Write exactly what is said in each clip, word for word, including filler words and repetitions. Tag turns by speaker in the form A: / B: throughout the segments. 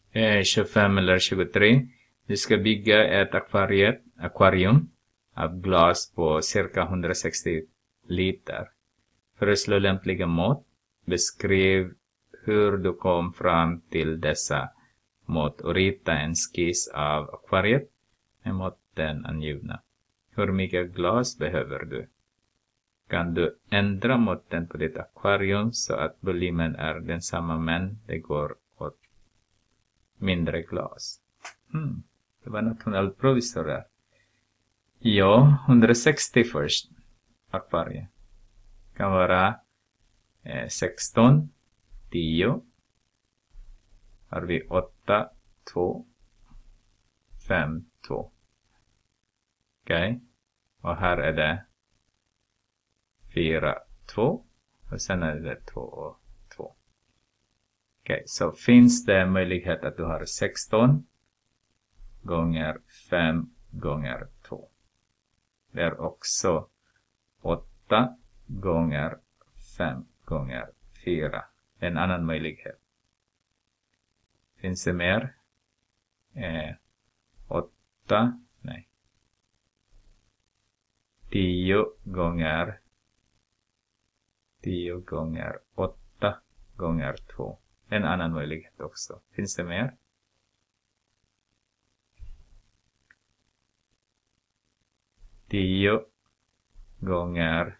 A: eh, tjugofem eller tjugotre. Du ska bygga ett akvariet, akvarium av glas på cirka hundrasextio liter. Föreslå lämpliga mått. Beskriv hur du kom fram till dessa mått och rita en skiss av akvariet med måtten angivna. Hur mycket glas behöver du? Kan du ändra måtten på ditt akvarium så att volymen är densamma men det går åt mindre glas? Hmm. Det var nationellt provisor där. Ja, hundrasextio först. Akvariet. Kan vara eh, sexton, tio. Har vi åtta, två, fem, två. Okej. Okay. Och här är det fyra, två. Och sen är det två och två. Okej, okay. Så finns det möjlighet att du har sexton gånger fem gånger två. Det är också åtta gånger fem gånger fyra. En annan möjlighet. Finns det mer? Eh, åtta, nej. tio gånger tio gånger åtta gånger två. En annan möjlighet också. Finns det mer? tio gånger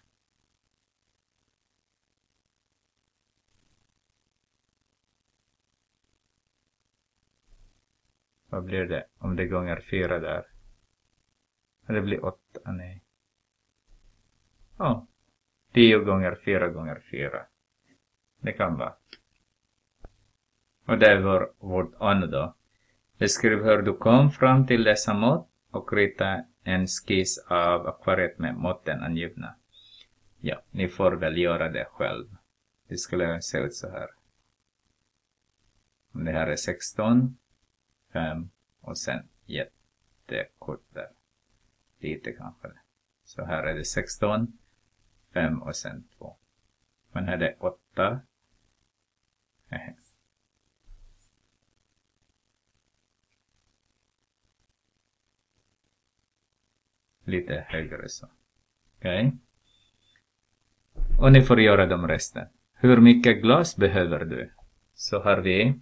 A: vad blir det om det gånger fyra där? Det blir åtta, nej. Ja, oh, tio gånger fyra gånger fyra. Det kan vara. Och det är vår, vårt an då. Beskriv hur du kom fram till dessa mått och rita en skiss av akvariet med måtten angivna. Ja, ni får väl göra det själv. Det skulle se ut så här. Om det här är sexton, fem och sen jättekort där. Lite kanske. Så här är det sexton, fem och sen två. Men här är det åtta. Lite högre så. Okej. Okay. Och ni får göra de resten. Hur mycket glas behöver du? Så har vi.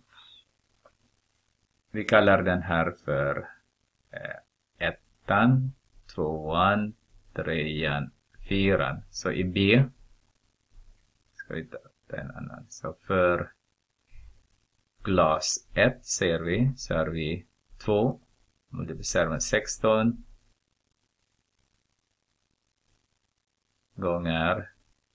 A: Vi kallar den här för eh, ettan, tvåan, trean, fyran. Så i B. Ska vi ta en annan. Så för glas ett ser vi. Så har vi två. Multiplicerar med sexton. Gånger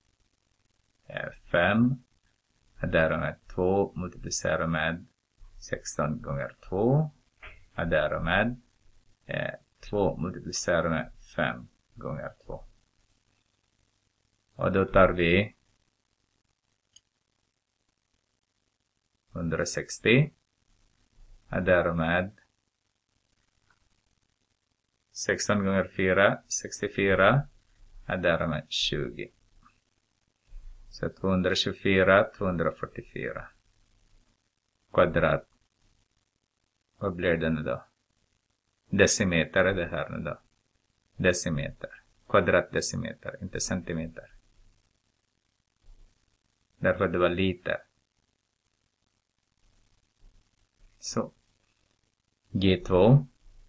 A: fem. Adderar med två. Multiplicerar med sexton gånger två. Adderar med eh, två. Multiplicerar med fem gånger två. Och då tar vi hundrasextio. Adderar med sexton gånger fyra. sextiofyra. Adderar med tjugo. Så tvåhundratjugofyra, tvåhundrafyrtiofyra. Kvadrat. Vad blir det nu då? Decimeter är det här nu då. Decimeter. Kvadratdecimeter, inte centimeter. Därför det var liter. Så. G två.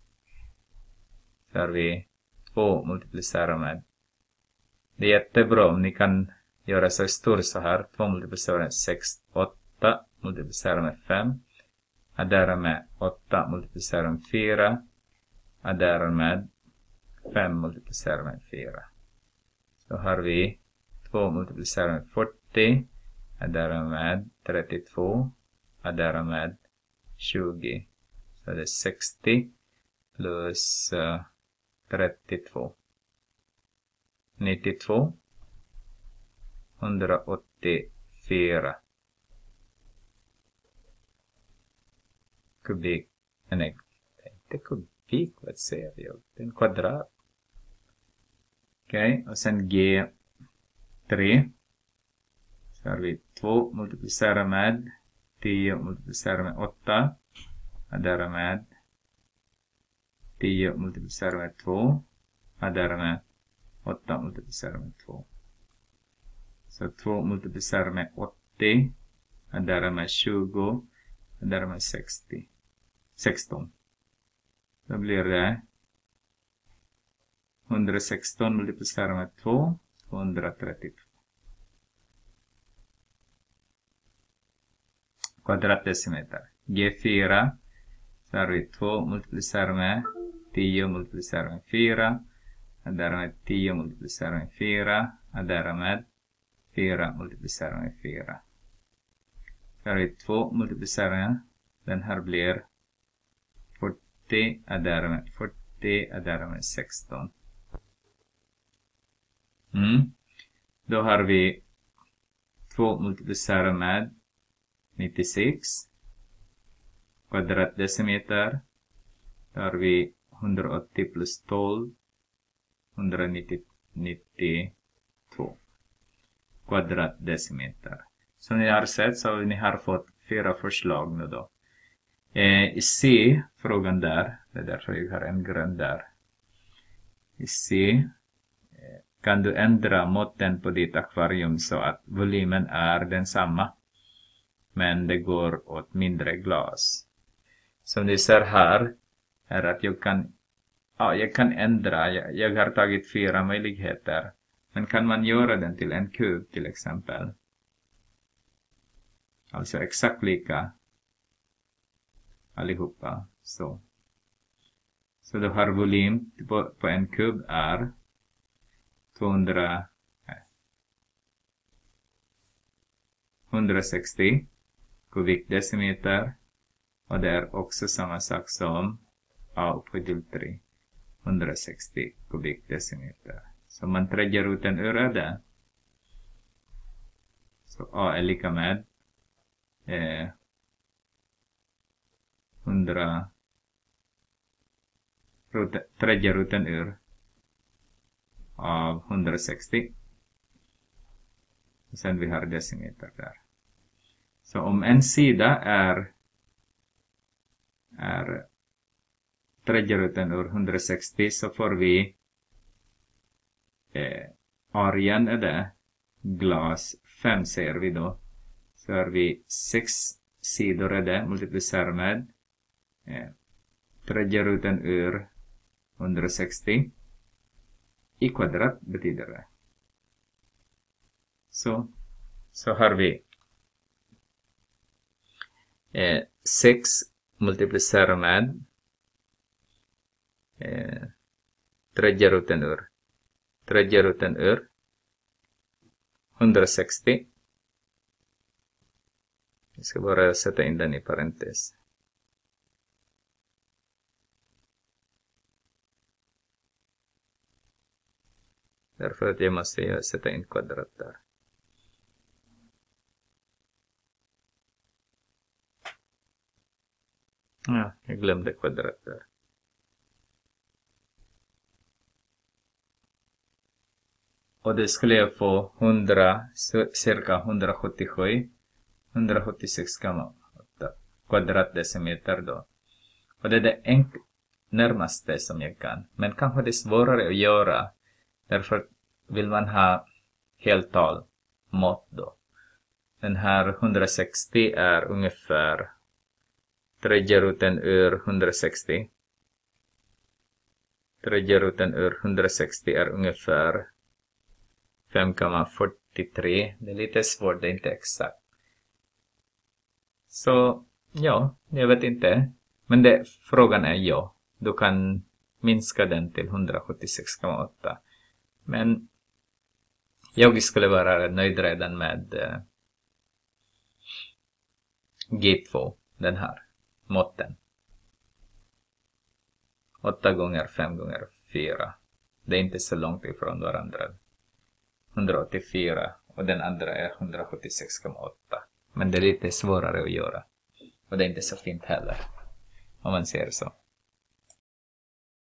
A: Så har vi två multiplicerar med. Det är jättebra om ni kan göra så stor så här. två multiplicerar med sex, åtta multiplicerar med fem. Adderar med åtta multiplicerar med fyra. Adderar med fem multiplicerar med fyra. Så har vi två multiplicerar med fyrtio. Adderar med trettiotvå. Adderar med tjugo. Så det är sextio plus uh, trettiotvå. nittiotvå. hundraåttiofyra. Kubik. Nej, inte kubik. Vad säger jag? Det är en kvadrat. Okej, okay, och sen G tre. Så har vi två multiplicerar med tio multiplicerar med åtta. addera med tio multiplicerat med två, addera med åtta multiplicerat med två. Så två multiplicerat med åttio, addera med tjugo, addera med sextio. sexton. Då blir det hundrasexton multiplicerat med två, tvåhundratrettiotvå. Kvadratdecimeter. G fyra. Så har vi två multiplicerat med tio multiplicerat med fyra. Addera med tio multiplicerat med fyra. Addera med fyra multiplicerat med fyra. Så har vi två multiplicerat med. Den här blir fyrtio. Addera med fyrtio. Addera med sexton. Mm. Då har vi två multiplicerat med nittiosex. Kvadratdecimeter. Då har vi hundraåttio plus tolv. hundranittiotvå. Kvadratdecimeter. Som ni har sett så har ni har fått fyra förslag nu då. Eh, I C, frågan där. Det är därför jag har en grön där. I C. Eh, kan du ändra måtten på ditt akvarium så att volymen är densamma. Men det går åt mindre glas. Som ni ser här är att jag kan, ja, jag kan ändra. Jag, jag har tagit fyra möjligheter. Men kan man göra den till en kub till exempel? Alltså exakt lika allihopa. Så. Så då har volym på, på en kub är tvåhundra, nej, hundrasextio kubikdecimeter. Och det är också samma sak som A upphöjt tre. hundrasextio kubikdecimeter. Så man tredje roten ur det. Så A är lika med eh, hundra. Roten, tredje roten ur av hundrasextio. Och sen vi har decimeter där. Så om en sida är är tredje roten ur hundrasextio så får vi eh, arean är det glas fem ser vi då. Så har vi sex sidor är det multiplicerat med eh, tredje roten ur hundrasextio i kvadrat betyder det. Så, så har vi eh, sex multiplicerat med eh, tredje roten ur tredje roten ur hundrasextio. Jag ska bara sätta in den i parentes. Därför att jag måste sätta in kvadrat där. Ja, jag glömde kvadrat där. Och det skulle jag få hundra, cirka hundrasjuttiosju, hundrasjuttiosex komma åtta kvadratdecimeter då. Och det är det enk- närmaste som jag kan. Men kanske det är svårare att göra. Därför vill man ha heltal mått då. Den här hundrasextio är ungefär tredje roten ur hundrasextio. Tredje roten ur hundrasextio är ungefär fem komma fyrtiotre. Det är lite svårt, det är inte exakt. Så, ja, jag vet inte. Men det, frågan är ja. Du kan minska den till hundrasjuttiosex komma åtta. Men jag skulle vara nöjd redan med eh, G två, den här måtten. åtta gånger fem gånger fyra. Det är inte så långt ifrån varandra. hundraåttiofyra och den andra är hundrasjuttiosex komma åtta. Men det är lite svårare att göra. Och det är inte så fint heller. Om man ser så.